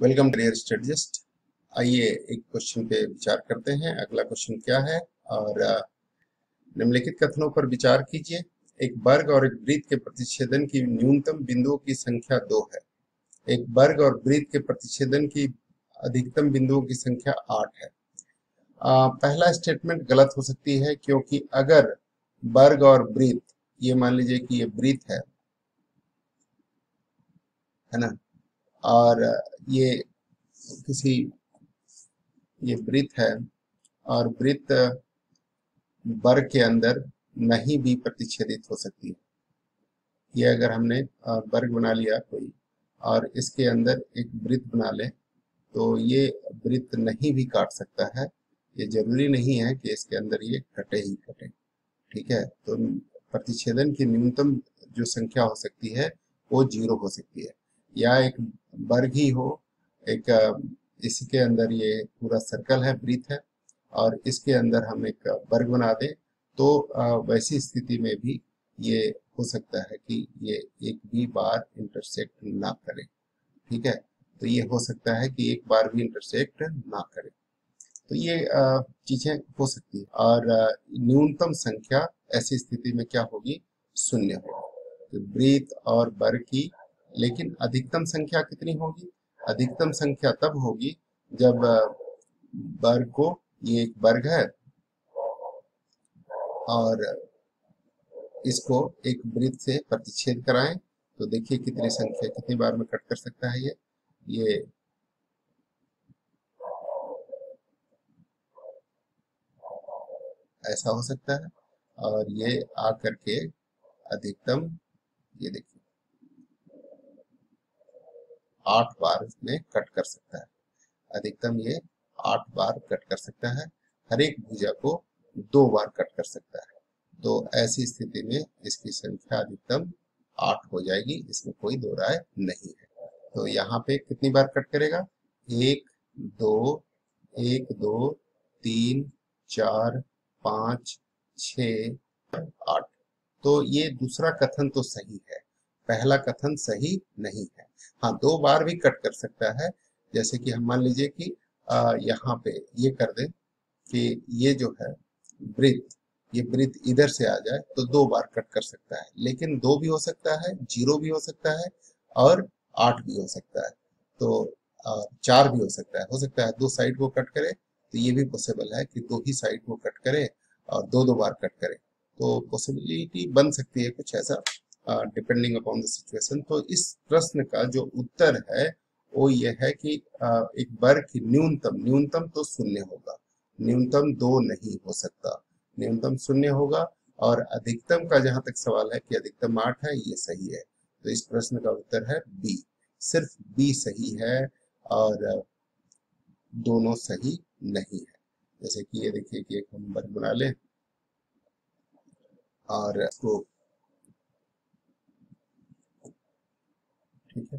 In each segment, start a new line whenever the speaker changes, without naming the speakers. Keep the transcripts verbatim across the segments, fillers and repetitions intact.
Welcome career strategist. आइए एक question पे विचार करते हैं। अगला क्वेश्चन क्या है और अ, निम्नलिखित कथनों पर विचार कीजिए। एक वर्ग और एक वृत्त के प्रतिच्छेदन की न्यूनतम बिंदुओं की संख्या दो है। एक वर्ग और वृत्त के प्रतिच्छेदन की अधिकतम बिंदुओं की संख्या आठ है। अ, पहला स्टेटमेंट गलत हो सकती है, क्योंकि अगर वर्ग और वृत्त, ये मान लीजिए कि ये वृत्त है है ना, और अ, ये किसी ये वृत्त है और वृत्त वर्ग के अंदर नहीं भी प्रतिच्छेदित हो सकती है। ये अगर हमने अ, वर्ग बना लिया कोई और इसके अंदर एक वृत्त बना ले, तो ये वृत्त नहीं भी काट सकता है। ये जरूरी नहीं है कि इसके अंदर ये कटे ही कटे। ठीक है, तो प्रतिच्छेदन की न्यूनतम जो संख्या हो सकती है वो जीरो हो सकती है, या एक वर्ग ही हो, एक अ, इसके अंदर ये पूरा सर्कल है, वृत्त है, और इसके अंदर हम एक वर्ग बना दें, तो अ, वैसी स्थिति में भी ये हो सकता है कि ये एक भी बार इंटरसेक्ट ना करे। ठीक है, तो ये हो सकता है कि एक बार भी इंटरसेक्ट ना करे। तो ये अ, चीजें हो सकती है। और अ, न्यूनतम संख्या ऐसी स्थिति में क्या होगी? शून्य होगी। तो वृत्त और वर्ग की, लेकिन अधिकतम संख्या कितनी होगी? अधिकतम संख्या तब होगी जब अ, वर्ग को, ये एक वर्ग है और इसको एक वृत्त से प्रतिच्छेद कराएं, तो देखिए कितनी संख्या, कितनी बार में कट कर सकता है ये ये ऐसा हो सकता है, और ये आ करके अधिकतम, ये देखिए आठ बार इसमें कट कर सकता है। अधिकतम ये आठ बार कट कर सकता है। हर एक भुजा को दो बार कट कर सकता है। तो ऐसी स्थिति में इसकी संख्या अधिकतम आठ हो जाएगी, इसमें कोई दो राय नहीं है। तो यहाँ पे कितनी बार कट करेगा? एक, दो, एक, दो, तीन, चार, पाँच, छ, आठ। तो ये दूसरा कथन तो सही है, पहला कथन सही नहीं है। हाँ, दो बार भी कट कर सकता है। जैसे कि हम मान लीजिए कि आ, यहाँ पे ये कर दें कि ये जो है वृत्त, ये वृत्त इधर से आ जाए तो दो बार कट कर सकता है, लेकिन दो भी हो सकता है, जीरो भी हो सकता है, और आठ भी हो सकता है। तो आ, चार भी हो सकता है। हो सकता है दो साइड को कट करे, तो ये भी पॉसिबल है कि दो ही साइड को कट करे और दो दो बार कट करे। तो पॉसिबिलिटी बन सकती है कुछ ऐसा, डिपेंडिंग अपॉन द सिचुएशन। तो इस प्रश्न का जो उत्तर है वो ये है कि अ, एक वर्ग की न्यूनतम, न्यूनतम तो शून्य होगा, न्यूनतम दो नहीं हो सकता, न्यूनतम शून्य होगा। और अधिकतम का जहां तक सवाल है कि अधिकतम आठ है, ये सही है। तो इस प्रश्न का उत्तर है बी, सिर्फ बी सही है, और अ, दोनों सही नहीं है। जैसे कि ये देखिए कि एक हम वर्ग बना लें और इसको, ठीक है,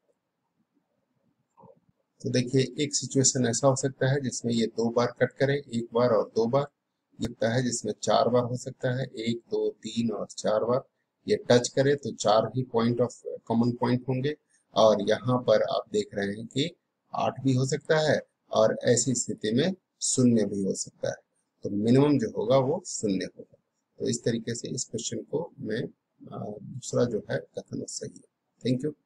तो देखिए एक सिचुएशन ऐसा हो सकता है जिसमें ये दो बार कट करे, एक बार और दो बार। ये होता है जिसमें चार बार हो सकता है, एक, दो, तीन और चार बार। ये टच करे तो चार ही पॉइंट ऑफ कॉमन पॉइंट होंगे। और यहाँ पर आप देख रहे हैं कि आठ भी हो सकता है, और ऐसी स्थिति में शून्य भी हो सकता है। तो मिनिमम जो होगा वो शून्य होगा। तो इस तरीके से इस क्वेश्चन को मैं, अ, दूसरा जो है कथन सही है। Thank you.